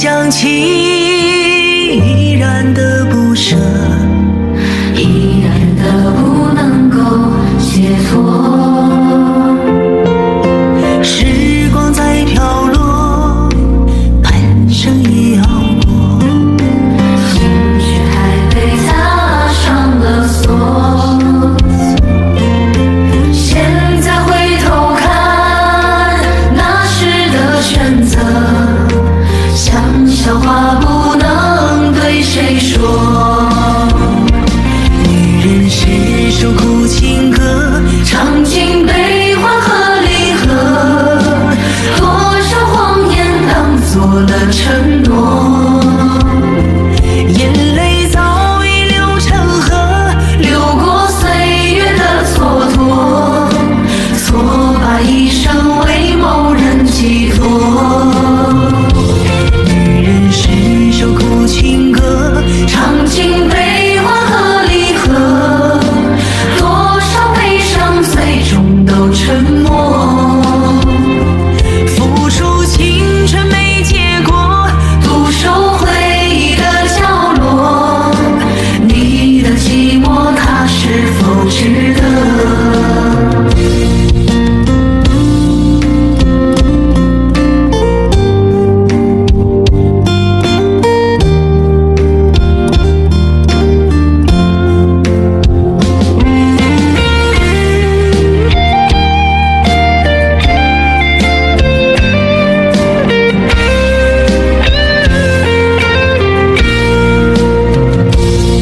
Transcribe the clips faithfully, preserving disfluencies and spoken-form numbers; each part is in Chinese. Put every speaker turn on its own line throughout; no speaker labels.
想起，依然的不舍，
依然的不能够解脱。
时光在飘落，半生已熬过，
心却还被他上了锁。现在回头看那时的选择，像笑话不能对谁说。
女人是首苦情歌，
尝尽悲欢和离合，多少谎言当作了承诺。
眼泪早已流成河，
流过岁月的蹉跎，错把一生为某人寄托。
女人是首苦情歌，
尝尽悲欢和离合，多少悲伤最终都沉默。
付出青春没结果，
独守回忆的角落，你的寂寞它是否值得？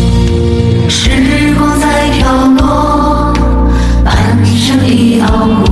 时光在飘落，半生已熬过。